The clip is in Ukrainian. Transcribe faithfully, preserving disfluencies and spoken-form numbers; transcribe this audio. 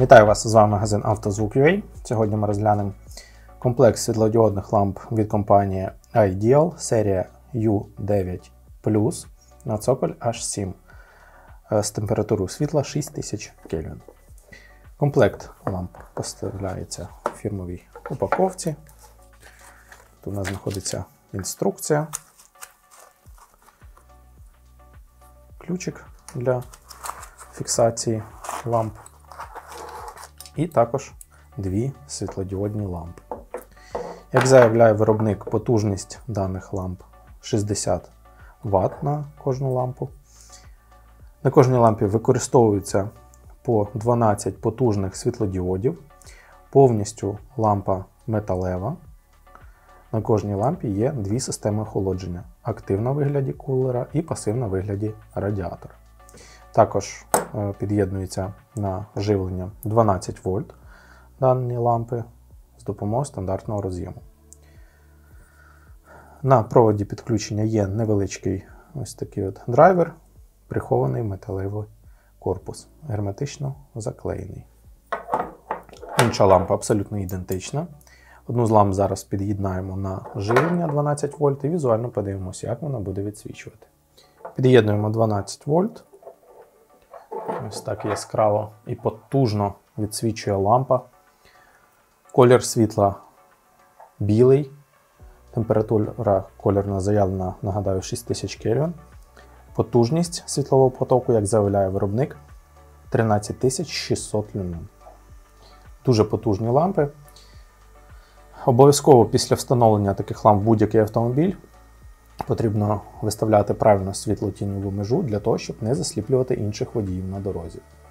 Вітаю вас, з вами магазин «Автозвук.ua». Сьогодні ми розглянемо комплекс світлодіодних ламп від компанії Ideal, серія ю дев'ять плюс на цоколь аш сім з температурою світла шість тисяч кельвін. Комплект ламп поставляється у фірмовій упаковці. Тут у нас знаходиться інструкція, ключик для фіксації ламп і також дві світлодіодні лампи. Як заявляє виробник, потужність даних ламп шістдесят ватт на кожну лампу. На кожній лампі використовується по дванадцять потужних світлодіодів. Повністю лампа металева. На кожній лампі є дві системи охолодження. Активна в вигляді кулера і пасивна в вигляді радіатора. Також під'єднується на живлення дванадцять вольт дані лампи з допомогою стандартного роз'єму. На проводі підключення є невеличкий ось такий от драйвер, прихований в металевий корпус, герметично заклеєний. Інша лампа абсолютно ідентична. Одну з ламп зараз під'єднаємо на живлення дванадцять вольт і візуально подивимося, як вона буде відсвічувати. Під'єднуємо дванадцять вольт. Ось так яскраво і потужно відсвічує лампа. Колір світла білий. Температура кольорна заявлена, нагадаю, шість тисяч кельвін. Потужність світлового потоку, як заявляє виробник, тринадцять тисяч шістсот люмен. Дуже потужні лампи. Обов'язково після встановлення таких ламп в будь-який автомобіль потрібно виставляти правильно світло-тіньову межу для того, щоб не засліплювати інших водіїв на дорозі.